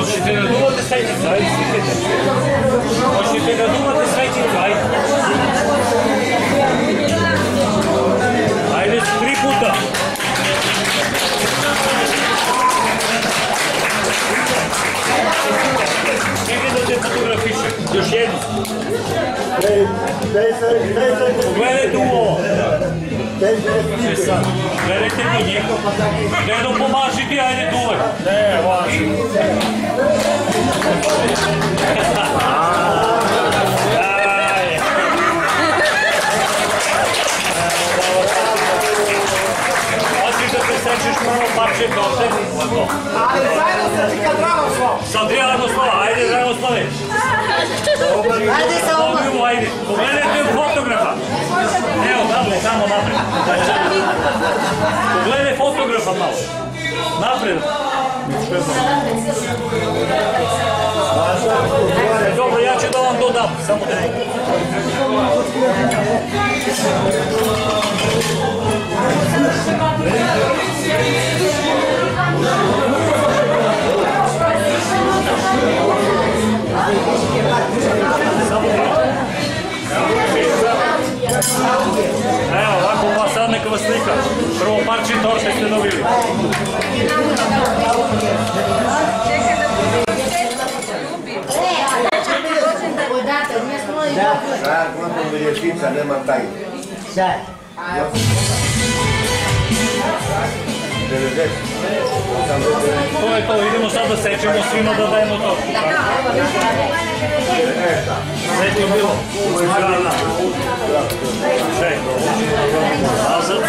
Hoćete da duvate sajčicu, ajde slikajte. Hoćete da duvate sajčicu, ajde. Ajde 3 puta. Čekaj da te fotografišem. Još jedno. Pogledajte u ovo. Gledajte mi njih. Gledam pomaži ti, ajde duvaj. Ne, važi. Hoćeš da presečeš prvo parče dole? Ali zajedno sa ti kad Dragoslav. Sa Dragoslava, ajde Dragoslave. Ajde sa ovo. Ajde, pogledajte fotografa. Evo, tamo napred. Pogledaj fotografa malo. Napred. Dobro, ja ću da vam dodam. Samo da evo, ovako ova sad neka vas slika. Prvo parče torte ste dobili. Da, kod biljetica, nema taj. Da. To je to, idemo sad da sečemo svima da dajemo to. Sve je bilo. Zgrana. Sve. Nazad.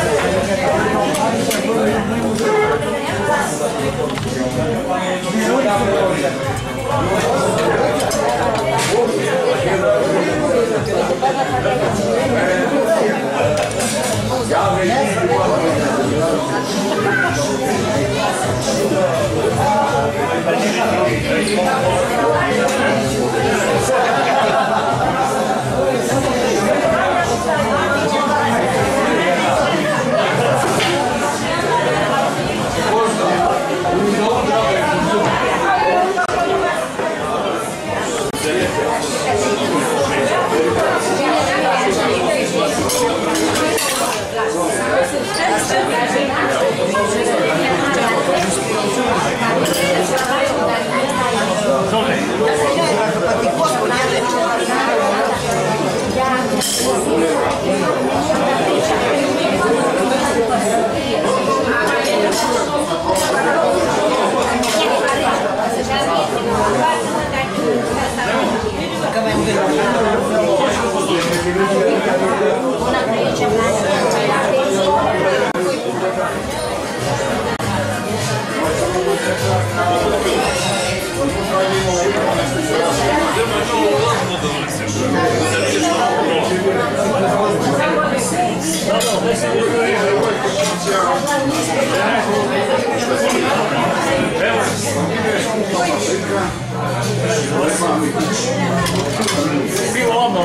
Bilo ono.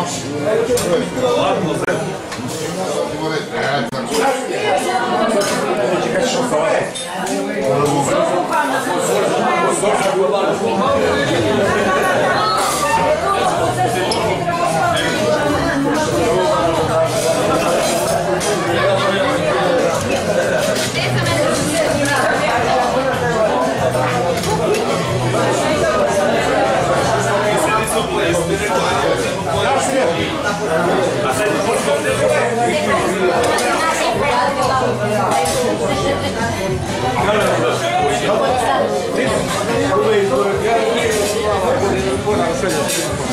Hvala.